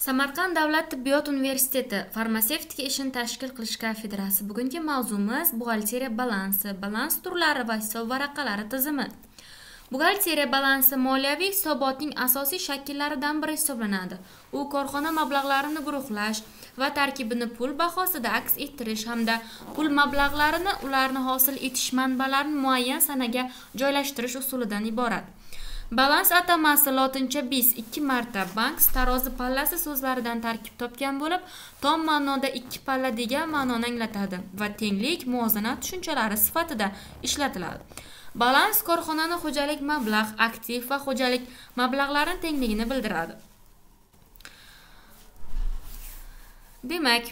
Samarqand davlat tibbiyot universiteti farmatsevtika ishini tashkil qilish kafedrasi. Bugungi mavzumiz buxgalteriya balansi, balans turlari va hisob varaqalari tizimi. Buxgalteriya balansi moliyaviy hisobotning asosiy shakllaridan biri hisoblanadi. U korxona mablag'larini guruhlash va tarkibini pul bahosida aks ettirish hamda pul mablag'larini ularni hosil etish manbalarini muayyan sanaga joylashtirish usulidan iborat. Balans atamasi lotincha bis 2 marta bank tarozi pallasi so'zlaridan tarkib topgan bo'lib, tom ma'noda 2 palla degan ma'noni anglatadi va tenglik, muvozanat tushunchalari sifatida ishlatiladi. Balans korxonaning xo'jalik mablag', aktiv va xo'jalik mablag'larining tengligini bildiradi. Demak,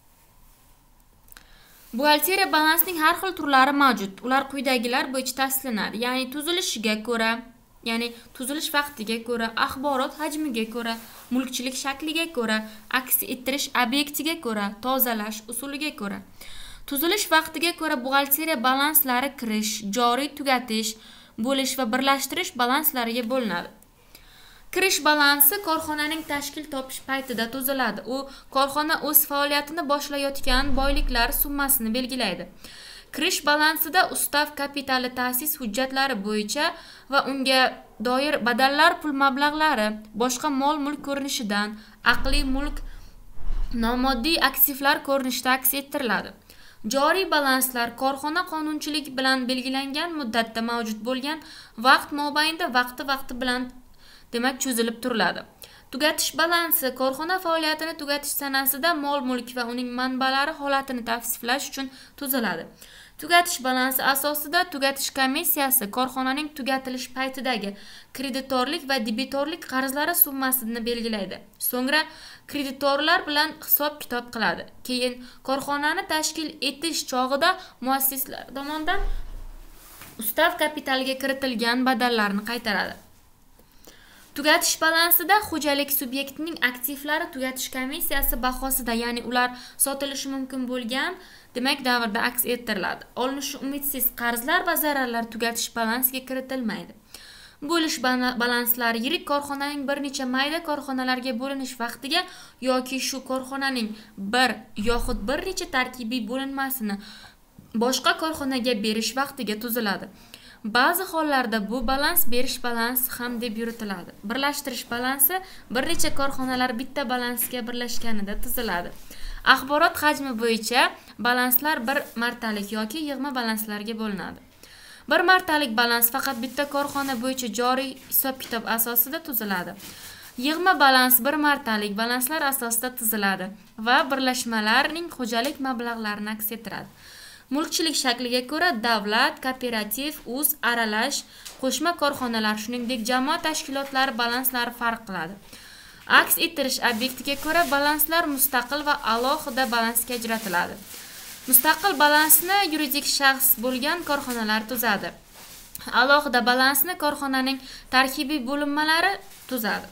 buxgalteriya balansining har xil turlari mavjud. Ular quyidagilar bo'yicha tavsiflanadi. Ya'ni tuzilishiga ko'ra, tuzilish vaqtiga ko'ra, axborot hajmiga ko'ra, mulkchilik shakliga ko'ra, aks ettirish obyektiga ko'ra, tozalash usuliga ko'ra. Tuzilish vaqtiga ko'ra buxgalteriya balanslari kirish, joriy, tugatish, bo'lish va birlashtirish balanslariga bo'linadi. Kirish balansi korxonaning tashkil topish paytida tuziladi. U korxona o'z faoliyatini boshlayotgan boyliklar summasini belgilaydi. Kirish balansida ustav kapitali ta'sis hujjatlari bo'yicha va unga doir badallar, pul mablag'lari, boshqa mol-mulk ko'rinishidan, aqliy mulk, nomoddiy aktivlar ko'rinishida aks ettiriladi. Joriy balanslar korxona qonunchiligi bilan belgilangan muddatda mavjud bo'lgan vaqt mobaynida vaqti bilan demak cho'zilib turiladi. Tugatish balansi korxona faoliyatini tugatish sanasida mol-mulk va uning manbalari holatini tavsiflash uchun tuziladi. Tugatish balansi asosida tugatish komissiyasi korxonaning tugatilish paytidagi kreditorlik va debitorlik qarzlari summasini belgilaydi. So'ngra kreditorlar bilan hisob-kitob qiladi. Keyin korxonani tashkil etish chog'ida muassislar tomonidan ustav kapitaliga kiritilgan badallarni qaytaradi. Tugatish balansida xo'jalik subyektining aktivlari tugatish komissiyasi bahosida, ya'ni ular sotilishi mumkin bo'lgan demak davrda aks ettiriladi. Olinishi umidsiz qarzlar va zararlar tugatish balansiga kiritilmaydi. Bo'lish balanslari yirik korxonaning bir necha mayda korxonalarga bo'linish vaqtiga yoki shu korxonaning bir yoxud bir necha tarkibiy bo'linmasini boshqa korxonaga berish vaqtiga tuziladi. Ba'zi hollarda bu balans berish balansi ham deb yuritiladi. Birlashtirish balansi bir necha korxonalar bitta balansga birlashganida tuziladi. Axborot hajmi bo'yicha balanslar bir martalik yoki yig'ma balanslarga bo'linadi. Bir martalik balans faqat bitta korxona bo'yicha joriy hisob-kitob asosida tuziladi. Yig'ma balans bir martalik balanslar asosida tuziladi va birlashmalarning xo'jalik mablag'larini aks ettiradi. Mulkchilik shakliga ko'ra davlat, kooperativ, uz, aralash, qo'shma korxonalar, shuningdek jamoat tashkilotlari balanslari farq qiladi. Aks ettirish obyektiga ko'ra balanslar mustaqil va alohida balansga ajratiladi. Mustaqil balansni yuridik shaxs bo'lgan korxonalar tuzadi. Alohida balansni korxonaning tarkibiy bo'linmalari tuzadi.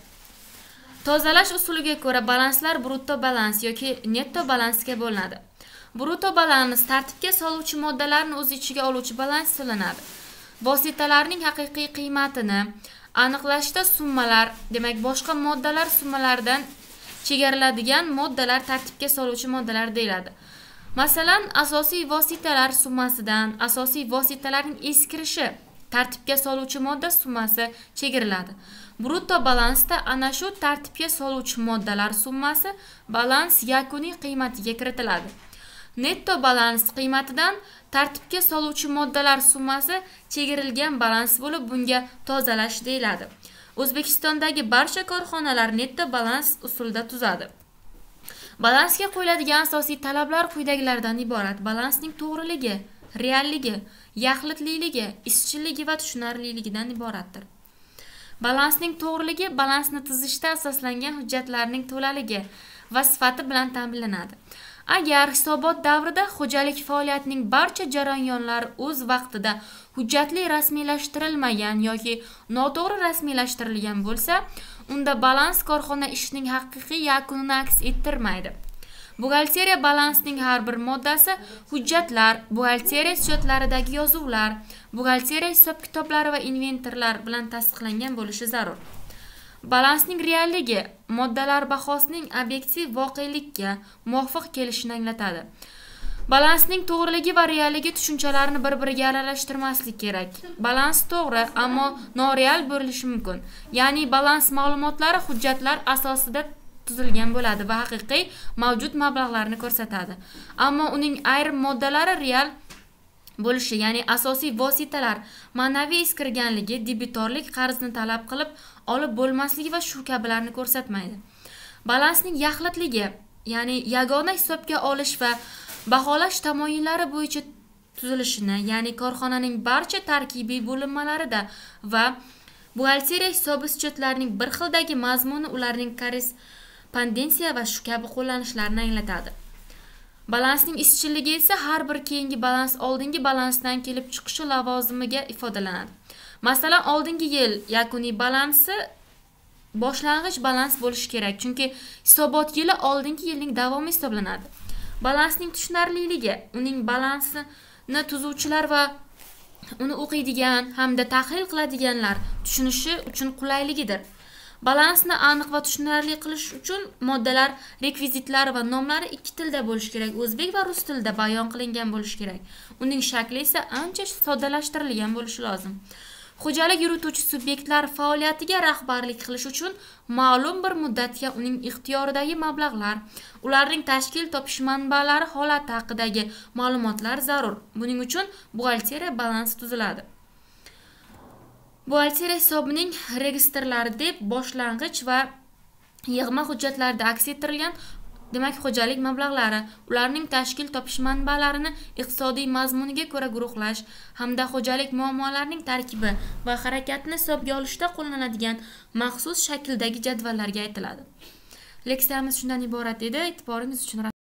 Tozalash usuliga ko'ra balanslar brutto balans yoki netto balansga bo'linadi. Brutto balans tartibga soluvchi moddalarni o'z ichiga oluvchi balans hisoblanadi. Vositalarning haqiqiy qiymatini aniqlashda summalar, demak boshqa moddalar summalaridan chegariladigan moddalar tartibga soluvchi moddalar deyiladi. Masalan, asosiy vositalar summasidan asosiy vositalarning eskirishi tartibga soluvchi modda summasi chegariladi. Brutto balansda ana shu tartibga soluvchi moddalar summasi balans yakuniy qiymatiga kiritiladi. Netto balans qiymatidan tartibga soluvchi moddalar summasi chegarilgan balans bo'lib, bunga tozalash deyiladi. O'zbekistondagi barcha korxonalar netto balans usulida tuzadi. Balansga qo'yiladigan asosiy talablar quyidagilardan iborat. Balansning to'g'riligi, realligi, yaxlitliligi, izchilligi va tushunarliligidan iboratdir. Balansning to'g'riligi balansni tuzishda asoslangan hujjatlarning to'laligi va sifati bilan ta'minlanadi. Agar hisobot davrida xo'jalik faoliyatining barcha jarayonlari o'z vaqtida hujjatli rasmiylashtirilmagan yoki noto'g'ri rasmiylashtirilgan bo'lsa, unda balans korxona ishining haqiqiy yakunini aks ettirmaydi. Buxgalteriya balansining har bir moddasi hujjatlar, buxgalteriya sujjetlaridagi yozuvlar, buxgalteriya hisob-kitoblari va inventorlar bilan tasdiqlangan bo'lishi zarur. Balansning realligi moddalar bahosining obyektiv voqelikka muvofiq kelishini anglatadi. Balansning to'g'riligi va realligi tushunchalarini bir-biriga aralashtirmaslik kerak. Balans to'g'ri, ammo noreal bo'lishi mumkin. Ya'ni balans ma'lumotlari hujjatlar asosida tuzilgan bo'ladi va haqiqiy mavjud mablag'larni ko'rsatadi. Ammo uning ayrim moddalari real bo'lishi, ya'ni asosiy vositalar ma'naviy eskirganligi, debitorlik qarzni talab qilib olib bo'lmasligi va shu kabilarni ko'rsatmaydi. Balansning yaxlitligi, ya'ni yagona hisobga olish va baholash tamoyillari bo'yicha tuzilishini, ya'ni korxonaning barcha tarkibiy bo'linmalarida va buxgalteriya hisob-schyotlarning bir xildagi mazmuni ularning korrespondensiya va shu kabi qo'llanishlarini anglatadi. Balansning izchilligi esa har bir keyingi balans oldingi balansdan kelib chiqishi lavozimiga ifodalanadi. Masalan, oldingi yil yakuniy balansi boshlang'ich balans bo'lishi kerak, chunki hisobot yili oldingi yilning davomi hisoblanadi. Balansning tushunarliligi uning balansini tuzuvchilar va uni o'qiydigan hamda tahlil qiladiganlar tushunishi uchun qulayligidir. Balansni aniq va tushunarli qilish uchun moddalar, rekvizitlari va nomlari ikki tilda bo'lishi kerak, o'zbek va rus tilida bayon qilingan bo'lishi kerak. Uning shakli esa ancha soddalashtirilgan bo'lishi lozim. Xo'jalik yurituvchi subyektlar faoliyatiga rahbarlik qilish uchun ma'lum bir muddatga uning ixtiyoridagi mablag'lar, ularning tashkil topish manbalari holati haqidagi ma'lumotlar zarur. Buning uchun buxgalteriya balansi tuziladi. Buxgalteriya hisobining registrlari deb boshlang'ich va yig'ma hujjatlarda aks ettirilgan, demak xo'jalik mablag'lari, ularning tashkil topish manbalarini iqtisodiy mazmuniga ko'ra guruhlash hamda xo'jalik muammolarining tarkibi va harakatini hisobga olishda qo'llaniladigan maxsus shakldagi jadvallarga aytiladi. Leksiyamiz shundan iborat edi. E'tiboringiz uchun